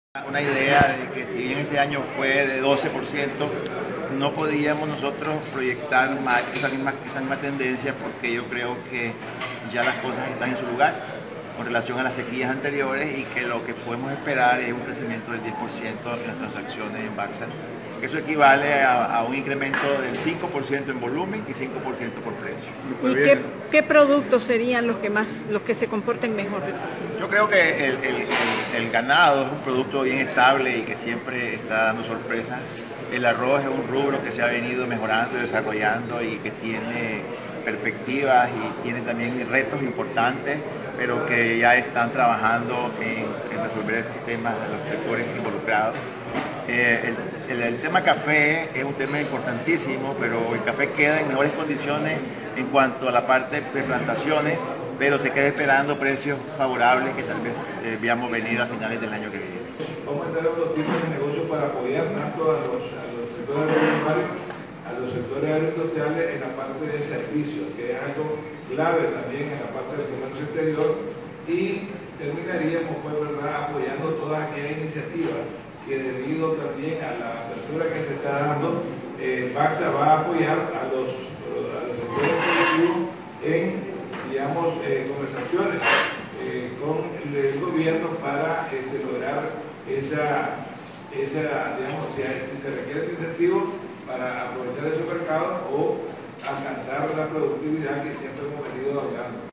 Una idea de que si bien este año fue de 12%, no podíamos nosotros proyectar esa misma tendencia porque yo creo que ya las cosas están en su lugar con relación a las sequías anteriores y que lo que podemos esperar es un crecimiento del 10% en las transacciones en Baxa. Eso equivale a un incremento del 5% en volumen y 5% por precio. ¿Y qué productos serían los que se comporten mejor? Yo creo que el ganado es un producto bien estable y que siempre está dando sorpresas. El arroz es un rubro que se ha venido mejorando y desarrollando y que tiene perspectivas y tiene también retos importantes, pero que ya están trabajando en resolver esos temas de los sectores involucrados. El tema café es un tema importantísimo, pero el café queda en mejores condiciones en cuanto a la parte de plantaciones, pero se queda esperando precios favorables que tal vez veamos venir a finales del año que viene. Vamos a entrar a otros tipos de negocios para apoyar tanto a los sectores agropecuarios, a los sectores agroindustriales en la parte de servicios, que es algo clave también en la parte del comercio exterior, y terminaríamos pues, ¿verdad?, apoyando todas aquellas iniciativas que debido también a la apertura que se está dando, Baxa va a apoyar a los sectores productivos en, digamos, conversaciones con el gobierno para lograr digamos, si se requiere incentivos para aprovechar esos mercados o alcanzar la productividad que siempre hemos venido hablando.